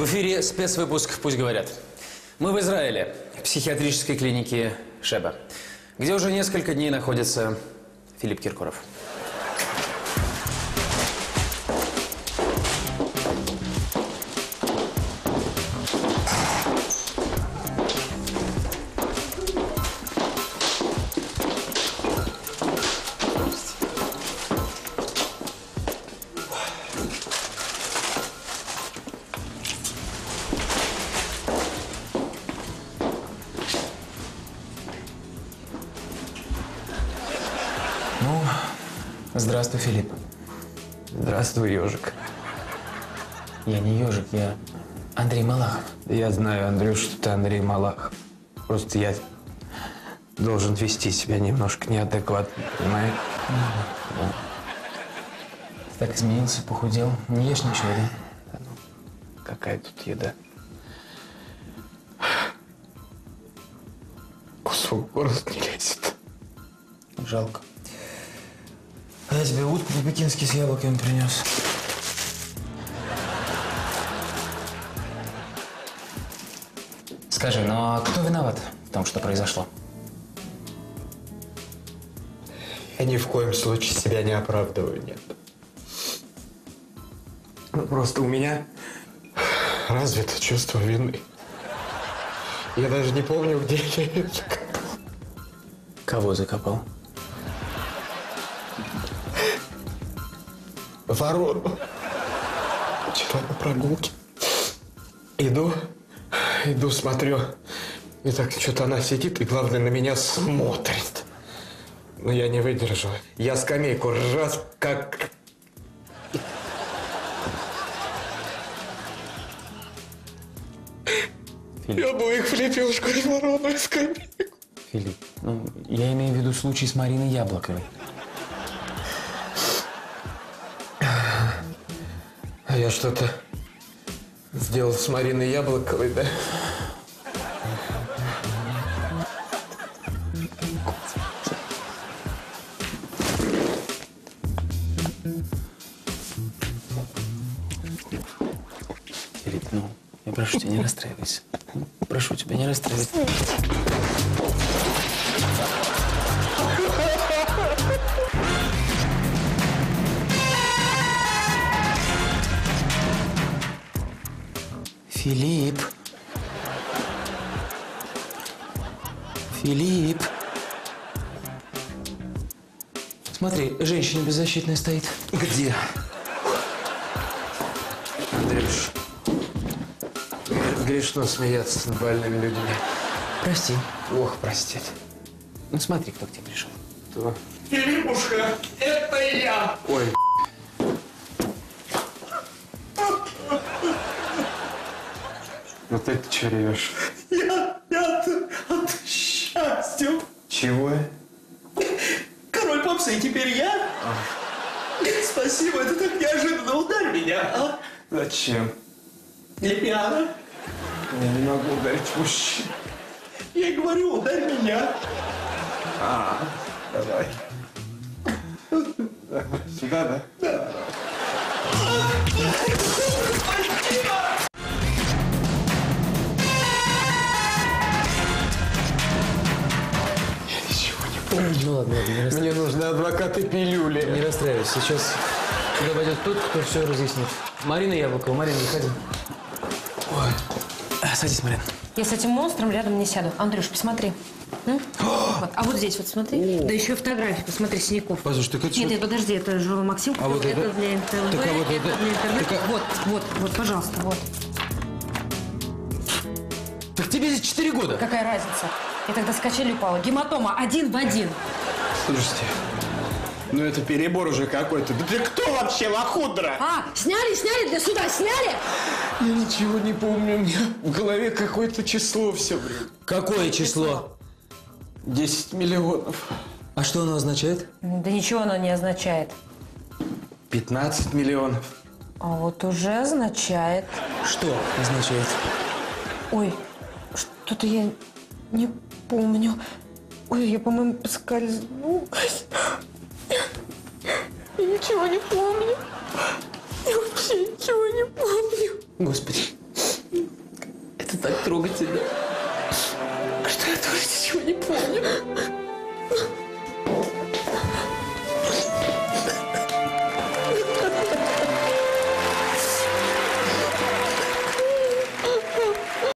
В эфире спецвыпуск «Пусть говорят». Мы в Израиле, в психиатрической клинике Шеба, где уже несколько дней находится Филипп Киркоров. Здравствуй, Филипп. Здравствуй, ежик. Я не ежик, я Андрей Малахов. Я знаю, Андрюш, что ты Андрей Малахов. Просто я должен вести себя немножко неадекватно, понимаешь? Да. Ты так изменился, похудел. Не ешь ничего, да? Да ну, какая тут еда? Кусок в горло не лезет. Жалко. А я тебе утку по-пекински с яблоками принес. Скажи, ну а кто виноват в том, что произошло? Я ни в коем случае себя не оправдываю, нет. Ну, просто у меня развито чувство вины. Я даже не помню, где я ее закопал. Кого закопал? Ворону. Вчера на прогулке. Иду, смотрю. И так что-то она сидит и, главное, на меня смотрит. Но я не выдержал. Я скамейку раз, как... Филипп. Я бы их в лепешку и ворону и скамейку. Филипп, ну, я имею в виду случай с Мариной Яблоковой. А я что-то сделал с Мариной Яблоковой, да? Филипп, ну, я прошу тебя, не расстраивайся. Прошу тебя, не расстраивайся. Филипп. Филипп. Смотри, женщина беззащитная стоит. Где? Андрюш, грешно смеяться над больными людьми. Прости. Ох, простить. Ну смотри, кто к тебе пришел. Кто? Филиппушка, это я! Ой, вот это что ревешь? Я от счастья. Чего? Король попсы, теперь я? Спасибо, это так неожиданно. Ударь меня, а? Зачем? Для пиано. Я не могу ударить мужчин. Я и говорю, ударь меня. Давай. Сюда, да? Да. Ну ладно, не расстраивайся. Мне нужны адвокаты пилюли. Не расстраивайся. Сейчас сюда пойдет тот, кто все разъяснит. Марина Яблокова. Марина, заходи. Ой. Садись, Марина. Я с этим монстром рядом не сяду. Андрюш, посмотри. Вот. А вот здесь вот смотри. Да еще фотографии, посмотри, синяков. Послушай, так это Нет, подожди, это же Максим. А вот это это? для НТВ, Так, а вот это это? для интернета. Так, а- Вот, пожалуйста, вот. Так тебе здесь 4 года. Какая разница? Я тогда с качели упала. Гематома 1 в 1. Слушайте, ну это перебор уже какой-то. Да ты кто вообще, лохудра? А, сняли для суда, сняли? Я ничего не помню. У меня в голове какое-то число все время. Какое число? 10 миллионов. А что оно означает? Да ничего оно не означает. 15 миллионов. А вот уже означает. Что означает? Ой, что-то я не помню. Ой, я, по-моему, поскользнулась. Я ничего не помню. Я вообще ничего не помню. Господи. трогательно, что я тоже ничего не помню.